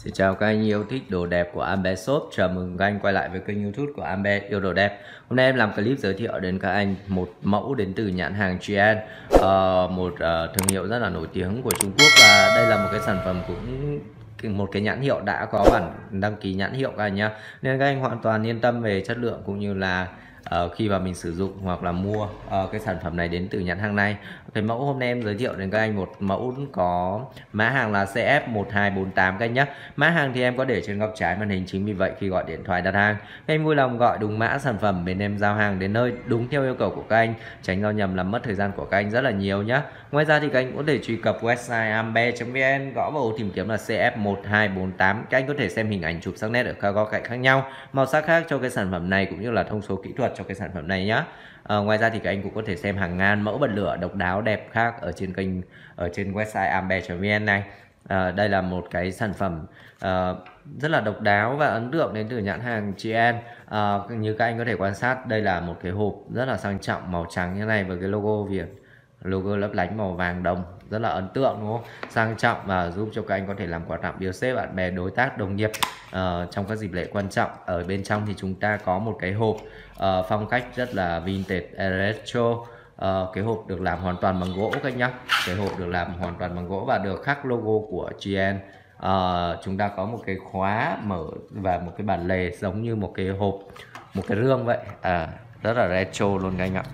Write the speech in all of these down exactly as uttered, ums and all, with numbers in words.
Xin chào các anh yêu thích đồ đẹp của Ambe Shop. Chào mừng các anh quay lại với kênh YouTube của Ambe yêu đồ đẹp. Hôm nay em làm clip giới thiệu đến các anh một mẫu đến từ nhãn hàng gi en, uh, một uh, thương hiệu rất là nổi tiếng của Trung Quốc, và đây là một cái sản phẩm cũng một cái nhãn hiệu đã có bản đăng ký nhãn hiệu các anh nhá, nên các anh hoàn toàn yên tâm về chất lượng cũng như là Uh, khi mà mình sử dụng hoặc là mua uh, cái sản phẩm này đến từ nhãn hàng này. Cái mẫu hôm nay em giới thiệu đến các anh một mẫu có mã hàng là xê ép một hai bốn tám các anh nhé. Mã hàng thì em có để trên góc trái màn hình, chính vì vậy khi gọi điện thoại đặt hàng các anh vui lòng gọi đúng mã sản phẩm, bên em giao hàng đến nơi đúng theo yêu cầu của các anh, tránh giao nhầm làm mất thời gian của các anh rất là nhiều nhé. Ngoài ra thì các anh cũng có thể truy cập website ambe chấm vn, gõ vào ô tìm kiếm là xê ép một hai bốn tám. Các anh có thể xem hình ảnh chụp sắc nét ở các góc cạnh khác nhau, màu sắc khác cho cái sản phẩm này cũng như là thông số kỹ thuật cho cái sản phẩm này nhé. À, ngoài ra thì các anh cũng có thể xem hàng ngàn mẫu bật lửa độc đáo đẹp khác ở trên kênh, ở trên website ambe chấm vn này. À, đây là một cái sản phẩm à, rất là độc đáo và ấn tượng đến từ nhãn hàng gi en. À, như các anh có thể quan sát, đây là một cái hộp rất là sang trọng màu trắng như này với cái logo Việt, logo lấp lánh màu vàng đồng, rất là ấn tượng đúng không? Sang trọng và giúp cho các anh có thể làm quà tặng biếu xếp bạn bè, đối tác, đồng nghiệp uh, trong các dịp lễ quan trọng. Ở bên trong thì chúng ta có một cái hộp uh, phong cách rất là vintage retro. Uh, cái hộp được làm hoàn toàn bằng gỗ các anh nhé. Cái hộp được làm hoàn toàn bằng gỗ và được khắc logo của gi en. Uh, chúng ta có một cái khóa mở và một cái bản lề giống như một cái hộp, một cái rương vậy. À, rất là retro luôn các anh ạ.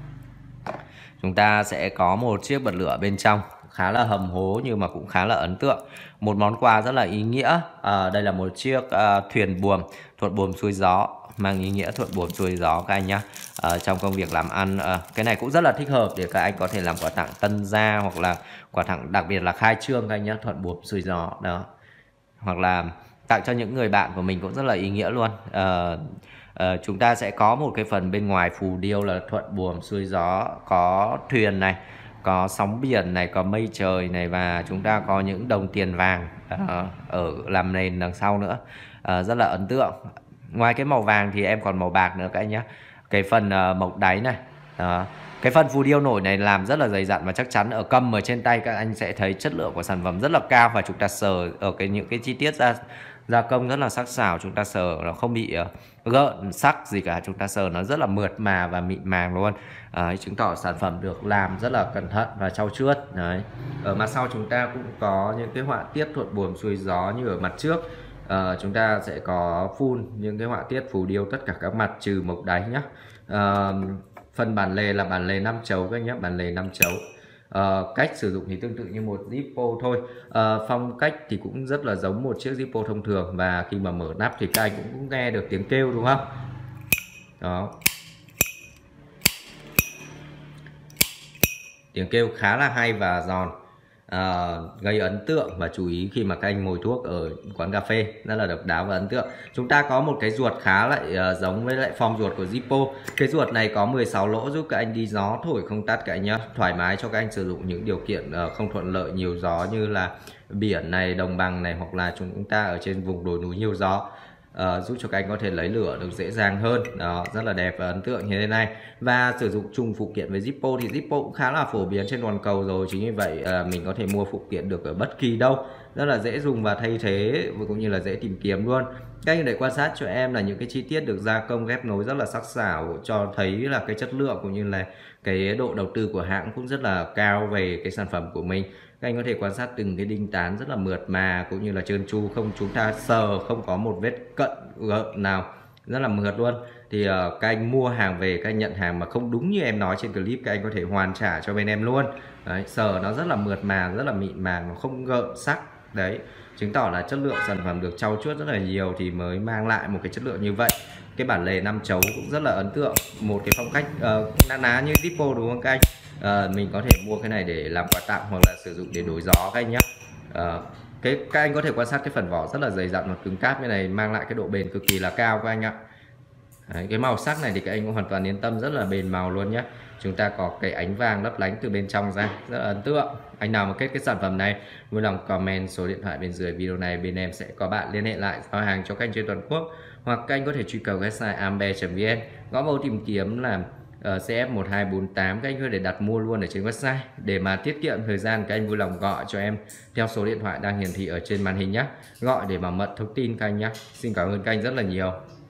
Chúng ta sẽ có một chiếc bật lửa bên trong khá là hầm hố nhưng mà cũng khá là ấn tượng, một món quà rất là ý nghĩa. À, đây là một chiếc uh, thuyền buồm, thuận buồm xuôi gió, mang ý nghĩa thuận buồm xuôi gió các anh nhé. À, trong công việc làm ăn, à, cái này cũng rất là thích hợp để các anh có thể làm quà tặng tân gia hoặc là quà tặng đặc biệt là khai trương các anh nhé, thuận buồm xuôi gió đó, hoặc là tặng cho những người bạn của mình cũng rất là ý nghĩa luôn. À, Uh, chúng ta sẽ có một cái phần bên ngoài phù điêu là thuận buồm xuôi gió, có thuyền này, có sóng biển này, có mây trời này, và chúng ta có những đồng tiền vàng uh, ở làm nền đằng sau nữa, uh, rất là ấn tượng. Ngoài cái màu vàng thì em còn màu bạc nữa các anh nhé. Cái phần uh, mộc đáy này, uh, cái phần phù điêu nổi này làm rất là dày dặn và chắc chắn, ở cầm ở trên tay các anh sẽ thấy chất lượng của sản phẩm rất là cao, và chúng ta sờ ở cái những cái chi tiết ra gia công rất là sắc sảo, chúng ta sờ nó không bị uh, gợn sắc gì cả, chúng ta sờ nó rất là mượt mà và mịn màng luôn. À, chứng tỏ sản phẩm được làm rất là cẩn thận và trau chuốt. Đấy. Ở mặt sau chúng ta cũng có những cái họa tiết thuận buồm xuôi gió như ở mặt trước. À, chúng ta sẽ có full những cái họa tiết phù điêu tất cả các mặt trừ mộc đáy nhé. À, phần bản lề là bản lề năm chấu các anh nhé, bản lề năm chấu. Uh, cách sử dụng thì tương tự như một Zippo thôi. Uh, phong cách thì cũng rất là giống một chiếc Zippo thông thường, và khi mà mở nắp thì các anh cũng, cũng nghe được tiếng kêu đúng không? Đó, tiếng kêu khá là hay và giòn, à, gây ấn tượng và chú ý khi mà các anh ngồi thuốc ở quán cà phê, rất là độc đáo và ấn tượng. Chúng ta có một cái ruột khá lại uh, giống với lại form ruột của Zippo. Cái ruột này có mười sáu lỗ giúp các anh đi gió thổi không tắt các anh nhé, thoải mái cho các anh sử dụng những điều kiện uh, không thuận lợi nhiều gió như là biển này, đồng bằng này, hoặc là chúng ta ở trên vùng đồi núi nhiều gió. Uh, giúp cho các anh có thể lấy lửa được dễ dàng hơn. Đó, rất là đẹp và ấn tượng như thế này. Và sử dụng chung phụ kiện với Zippo thì Zippo cũng khá là phổ biến trên toàn cầu rồi, chính vì vậy uh, mình có thể mua phụ kiện được ở bất kỳ đâu, rất là dễ dùng và thay thế cũng như là dễ tìm kiếm luôn. Các anh để quan sát cho em là những cái chi tiết được gia công ghép nối rất là sắc sảo, cho thấy là cái chất lượng cũng như là cái độ đầu tư của hãng cũng rất là cao về cái sản phẩm của mình. Các anh có thể quan sát từng cái đinh tán rất là mượt mà cũng như là trơn tru, không chúng ta sờ không có một vết cận gợn nào, rất là mượt luôn. Thì uh, các anh mua hàng về, các anh nhận hàng mà không đúng như em nói trên clip, các anh có thể hoàn trả cho bên em luôn. Đấy, sờ nó rất là mượt mà, rất là mịn màng, nó không gợn sắc. Đấy, chứng tỏ là chất lượng sản phẩm được trau chuốt rất là nhiều thì mới mang lại một cái chất lượng như vậy. Cái bản lề năm chấu cũng rất là ấn tượng, một cái phong cách uh, na ná như Zippo đúng không các anh? À, mình có thể mua cái này để làm quà tặng hoặc là sử dụng để đổi gió các anh nhé. À, cái các anh có thể quan sát cái phần vỏ rất là dày dặn và cứng cáp như này, mang lại cái độ bền cực kỳ là cao các anh ạ. Đấy, cái màu sắc này thì các anh cũng hoàn toàn yên tâm, rất là bền màu luôn nhé. Chúng ta có cái ánh vàng lấp lánh từ bên trong ra, rất là ấn tượng. Anh nào mà kết cái sản phẩm này vui lòng comment số điện thoại bên dưới video này, bên em sẽ có bạn liên hệ lại giao hàng cho các anh trên toàn quốc, hoặc các anh có thể truy cập website ambe chấm vn, gõ vào tìm kiếm là uh, xê ép một hai bốn tám, các anh có thể đặt mua luôn ở trên website. Để mà tiết kiệm thời gian, các anh vui lòng gọi cho em theo số điện thoại đang hiển thị ở trên màn hình nhé. Gọi để bảo mật thông tin các anh nhé. Xin cảm ơn các anh rất là nhiều.